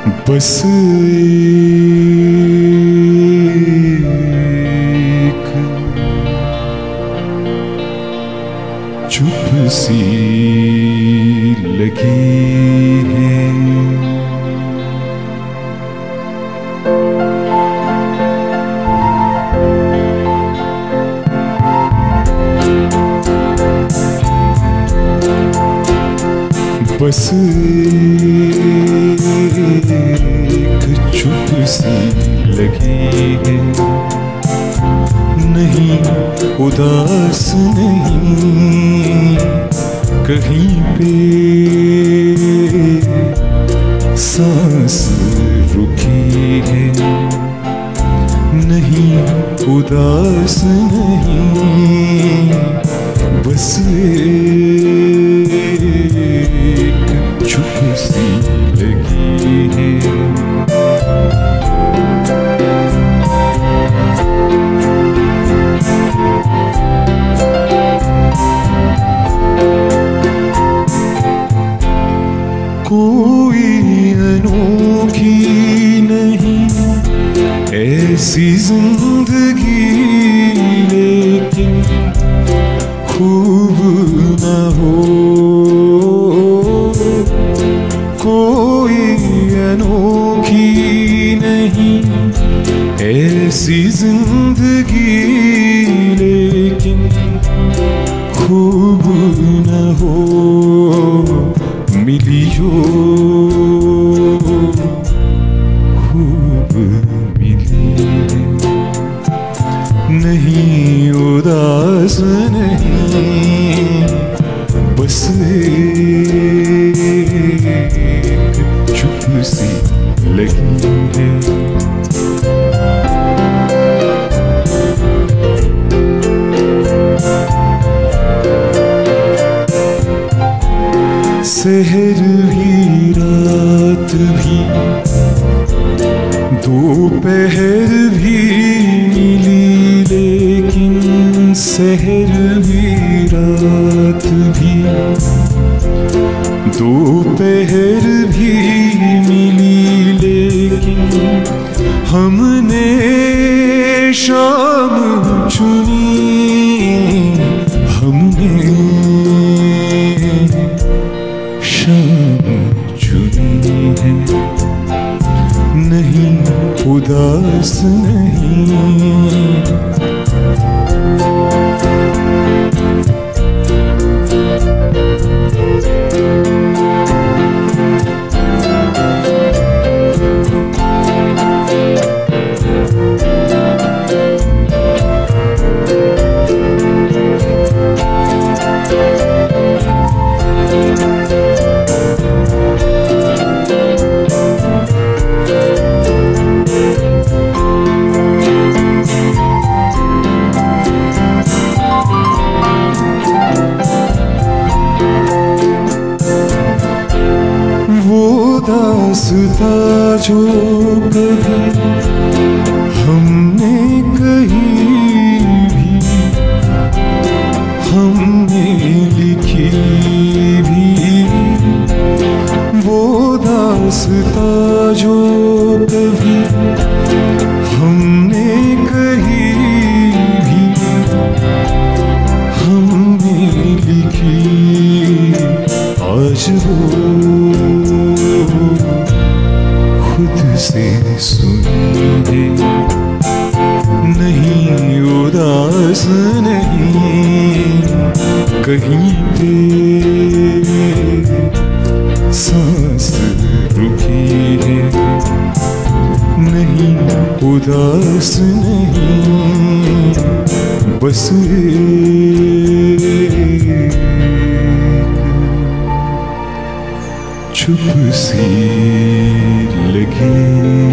बस एक चुप सी लगी है, बस एक चुप सी लगी है, नहीं उदास नहीं कहीं पे सांस रुकी है, नहीं उदास नहीं बस एक चुप सी लगी है। कोई अनोखी नहीं ऐसी जिंदगी, लेकिन खूब न हो। कोई अनोखी नहीं ऐसी जिंदगी, लेकिन खूब न हो। मिली जो खूब मिली, नहीं उदास नहीं बस एक चुप सी लगी है। शहर भी रात भी दोपहर भी मिली, लेकिन शहर भी रात भी दोपहर भी मिली, लेकिन हमने शाम चुनी, हमने शाम चुनी है, नहीं उदास नहीं दास्ता जो कभी हमने कहीं भी हमने लिखी भी, वो दास्ता जो कभी हमने कहीं भी हमने लिखी, आज वो खुद से सुनी है, नहीं उदास नहीं कहीं पे सांस रुकी है, नहीं उदास नहीं बस चुप सी लगी।